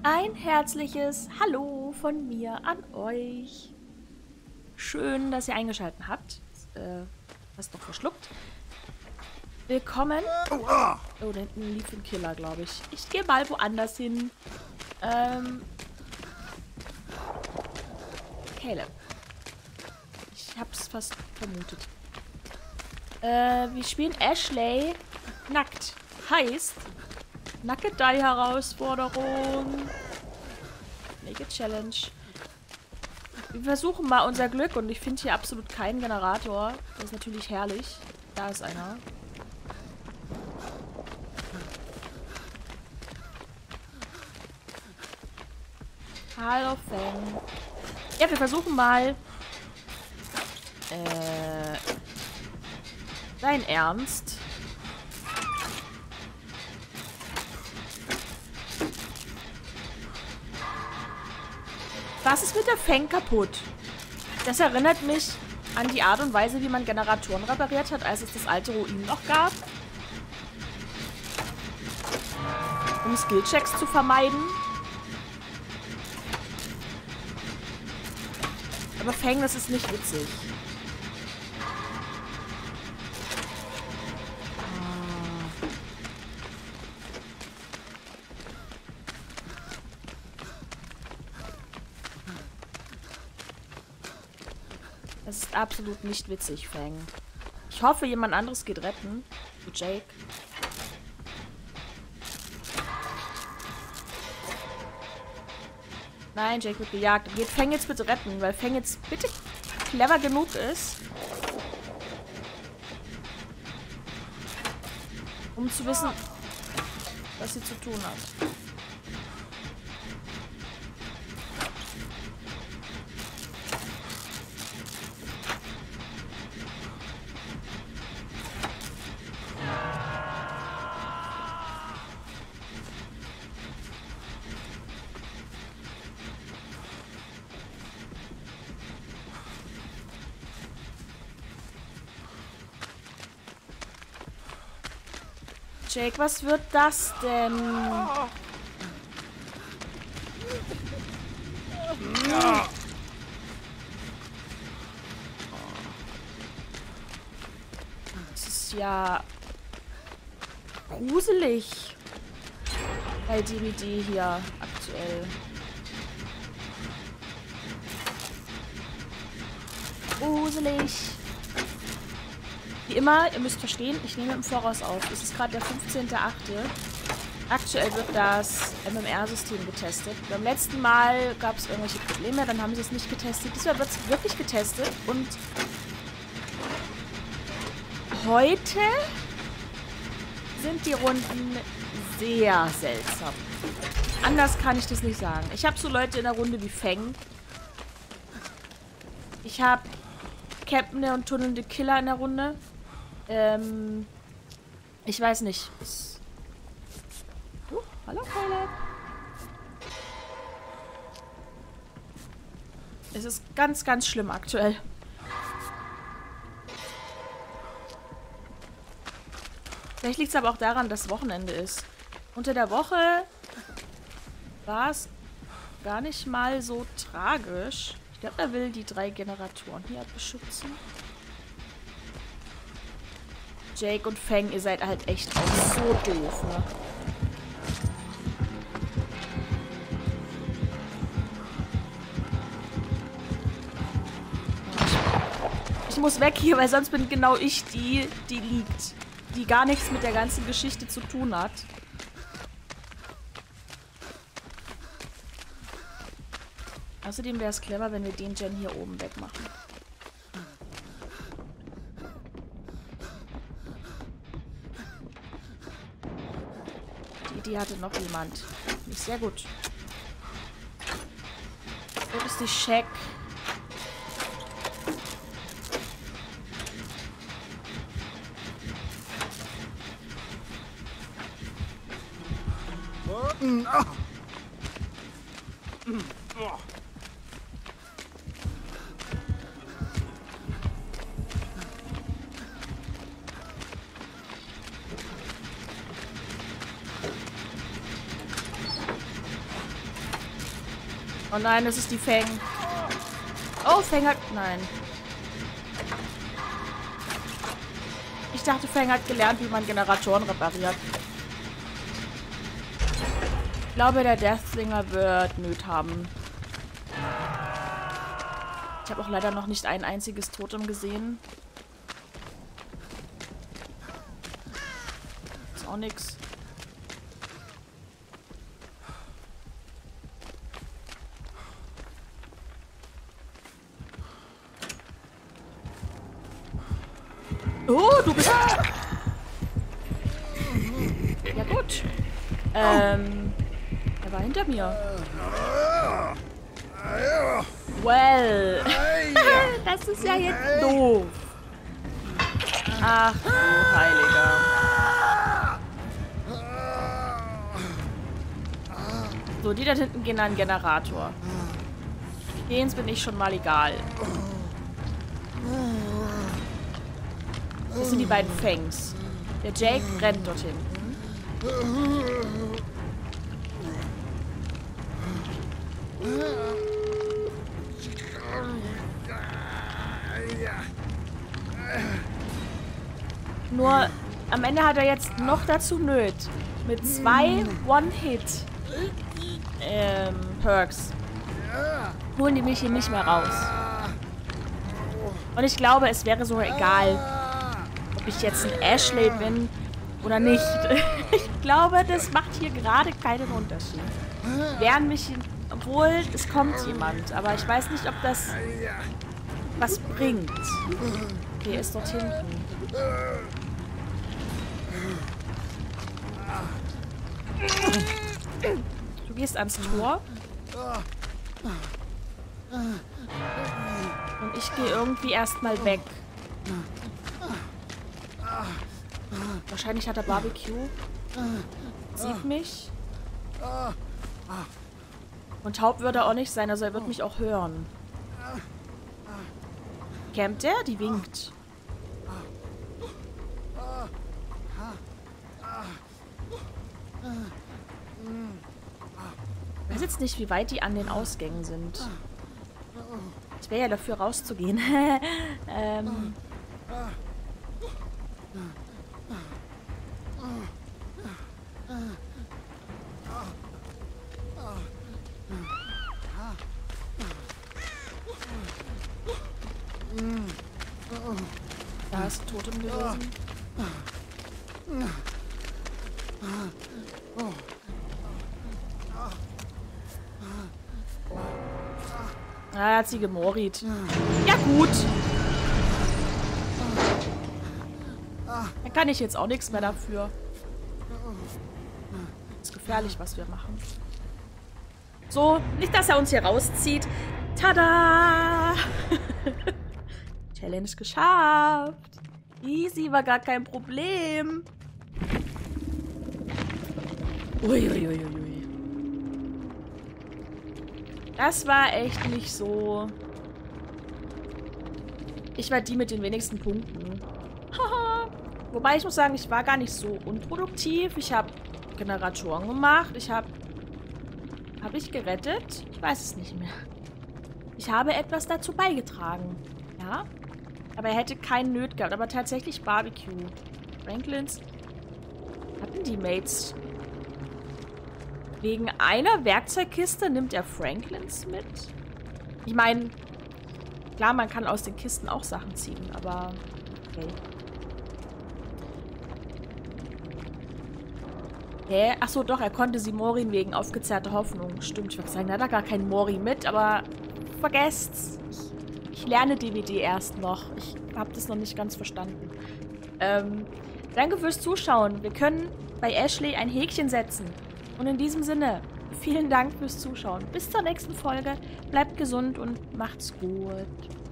Ein herzliches Hallo von mir an euch. Schön, dass ihr eingeschaltet habt. Hast doch verschluckt. Willkommen. Oh, da hinten lief ein Killer, glaube ich. Ich gehe mal woanders hin. Caleb. Ich hab's fast vermutet. Wir spielen Ashley nackt. Heißt Nackedei-Herausforderung. Naked Challenge. Wir versuchen mal unser Glück und ich finde hier absolut keinen Generator. Das ist natürlich herrlich. Da ist einer. Hallo Fang. Ja, wir versuchen mal. Dein Ernst? Was ist mit der Fang kaputt? Das erinnert mich an die Art und Weise, wie man Generatoren repariert hat, als es das alte Ruin noch gab. Um Skillchecks zu vermeiden. Aber Fang, das ist nicht witzig. Das ist absolut nicht witzig, Fang. Ich hoffe, jemand anderes geht retten. Du, Jake. Nein, Jake wird gejagt. Geht Fang jetzt bitte retten, weil Fang jetzt bitte clever genug ist, um zu wissen, was sie zu tun hat. Jake, was wird das denn? Das ist ja gruselig bei DVD hier aktuell. Gruselig. Wie immer, ihr müsst verstehen, ich nehme im Voraus auf. Es ist gerade der 15.8. Aktuell wird das MMR-System getestet. Beim letzten Mal gab es irgendwelche Probleme, dann haben sie es nicht getestet. Diesmal wird es wirklich getestet und heute sind die Runden sehr seltsam. Anders kann ich das nicht sagen. Ich habe so Leute in der Runde wie Fang. Ich habe campende und tunnelnde Killer in der Runde. Ich weiß nicht. Hallo, Caleb. Es ist ganz, ganz schlimm aktuell. Vielleicht liegt es aber auch daran, dass Wochenende ist. Unter der Woche war es gar nicht mal so tragisch. Ich glaube, er will die 3 Generatoren hier beschützen. Jake und Fang, ihr seid halt echt auch so doof, ne? Ich muss weg hier, weil sonst bin genau ich die liegt. Die gar nichts mit der ganzen Geschichte zu tun hat. Außerdem wäre es clever, wenn wir den Gen hier oben wegmachen. Die hatte noch jemand. Nicht sehr gut. Wo ist die Shack? Oh nein, das ist die Fang. Oh, Fang hat... Nein. Ich dachte, Fang hat gelernt, wie man Generatoren repariert. Ich glaube, der Deathslinger wird Nöt haben. Ich habe auch leider noch nicht ein einziges Totem gesehen. Ist auch nix. Oh, du bist... Ja gut. Er war hinter mir. Well. Das ist ja jetzt doof. Ach du Heiliger. So, die da hinten gehen an den Generator. Denen bin ich schon mal egal. Das sind die beiden Fangs. Der Jake rennt dort hinten. Nur am Ende hat er jetzt noch dazu Nöt. Mit 2 One-Hit-Perks holen die mich hier nicht mehr raus. Und ich glaube, es wäre sogar egal, ob ich jetzt ein Ashley bin oder nicht. Ich glaube, das macht hier gerade keinen Unterschied. Wären mich... Obwohl, es kommt jemand. Aber ich weiß nicht, ob das was bringt. Okay, er ist dort hinten. Du gehst ans Tor. Und ich gehe irgendwie erstmal weg. Wahrscheinlich hat er Barbecue. Sieht mich. Und taub wird er auch nicht sein, also er wird mich auch hören. Campt er? Die winkt. Ich weiß jetzt nicht, wie weit die an den Ausgängen sind. Ich wäre ja dafür rauszugehen. Da ist ein Totem gewesen. Ah, hat sie gemorit. Ja gut. Da kann ich jetzt auch nichts mehr dafür. Ist gefährlich, was wir machen. So, nicht, dass er uns hier rauszieht. Tada! Challenge geschafft. Easy, war gar kein Problem. Uiuiuiui. Das war echt nicht so. Ich war die mit den wenigsten Punkten. Wobei ich muss sagen, ich war gar nicht so unproduktiv. Ich habe Generatoren gemacht. Habe ich gerettet? Ich weiß es nicht mehr. Ich habe etwas dazu beigetragen. Ja? Aber er hätte keinen Nöt gehabt. Aber tatsächlich Barbecue. Franklins. Hatten die Mates. Wegen einer Werkzeugkiste nimmt er Franklins mit? Ich meine, klar, man kann aus den Kisten auch Sachen ziehen, aber okay. Hä? Achso, doch, er konnte sie Morin wegen aufgezerrter Hoffnung. Stimmt, ich würde sagen, er hat da gar keinen Mori mit, aber vergesst's. Ich lerne DWD erst noch. Ich habe das noch nicht ganz verstanden. Danke fürs Zuschauen. Wir können bei Ashley ein Häkchen setzen. Und in diesem Sinne, vielen Dank fürs Zuschauen. Bis zur nächsten Folge. Bleibt gesund und macht's gut.